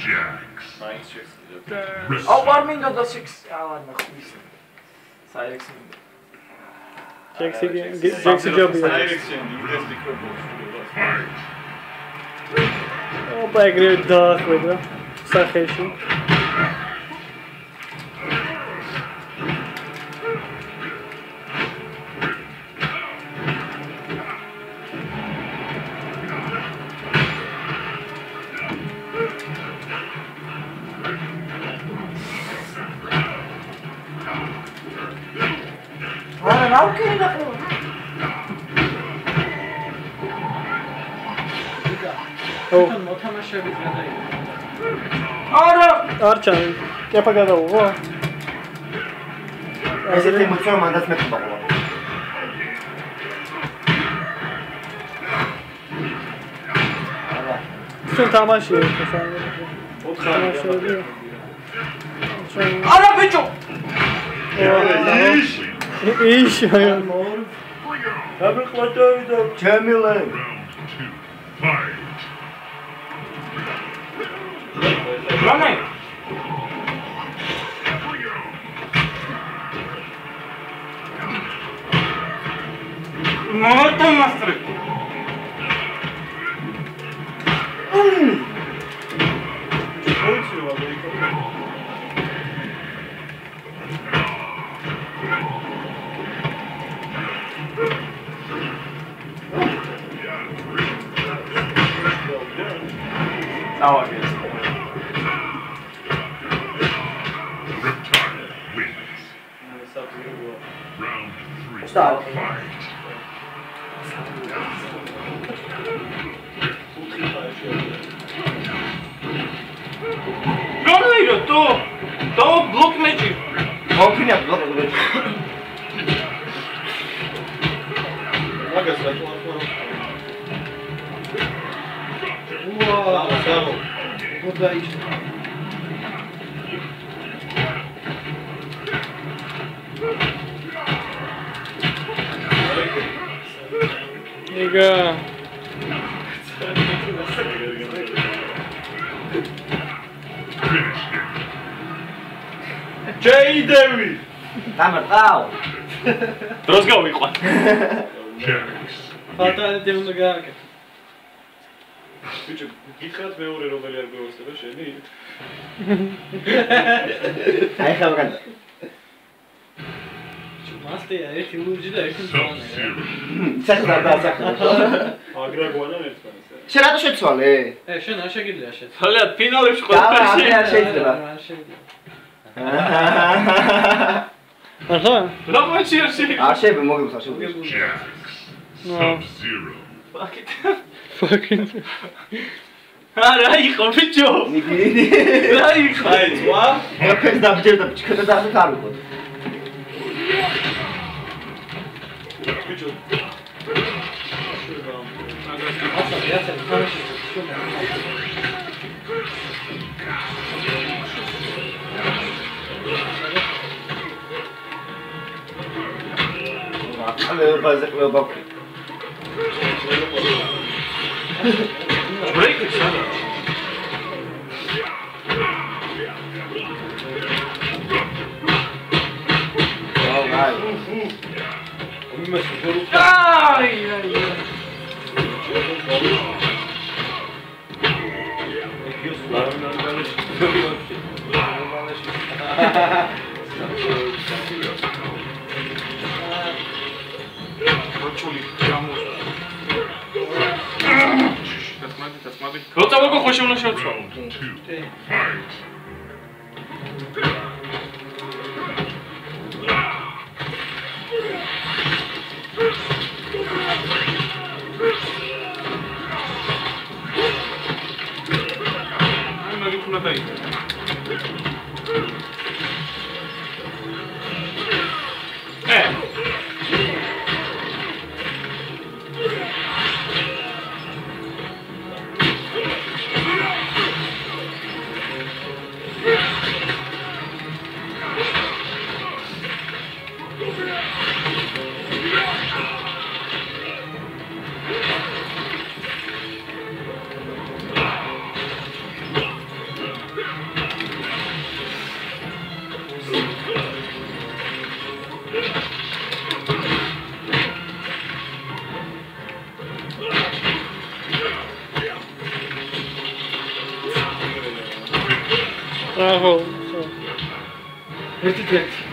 მაინც შექს. აუ არ მინდა და სექს არ ნახვის. საექსი მინდა. ჯექსი ჯობია. Direction, invest microphone. ოპა ეგრევე დაახვედრა სახეში. რა უკენი ნახო? ო, მოთამაშეები გადაიღო. არა! არჩან, კეფა გადაუღო. ესეთი მოწვა მანდაც მეყვა. შენ თამაში ხარ. 4 ხანი. არა ბიჭო! იშ აი აბი ყვატავი და ჩემილე. რამე? მოთამაშე. Now I guess. Reptile wins. Round 3. Start. Fight. Ronaldo, to blok meči. მოფინია ბლოკ. მაგას რა თქმა უნდა. Bravo. Podajdź. Liga. ჯეიდევი. დამრყავ. დროს გავიყვან. ფატალიტი უნდა გააკეთო. ბიჭო, გითხრათ მეორე რომელი არ გვევასება შენი? აი ხა მაგან. მასტია ერთი ლურჯი და ერთი მწვანე. სახდა დასახდა. აგრა გვანა ერთმანეთს. შენ რატო შეცვალე? შენ არ შეგიძლია შეცვალე. ხალხი ფინალებში და ყველაფერი არ შეიძლება. არ შეგიძლია. ახლა? რა მოიჭი არ შეიძლება? არ შეიძლება მოგებოს არ შეიძლება. Sub-Zero. Fucking. არა იყო ბიჭო. ნიგირი. რა იყო? აი, ვა? აფეს დაბჯერდა ჩქედა და არ ვიყო. ბიჭო. Ale bazę bok. Break it, son. Oh, right. Ai, ai, ai. როცა მოგო ხოში უნდა შევცვალო. Bravo. ერთი ერთი.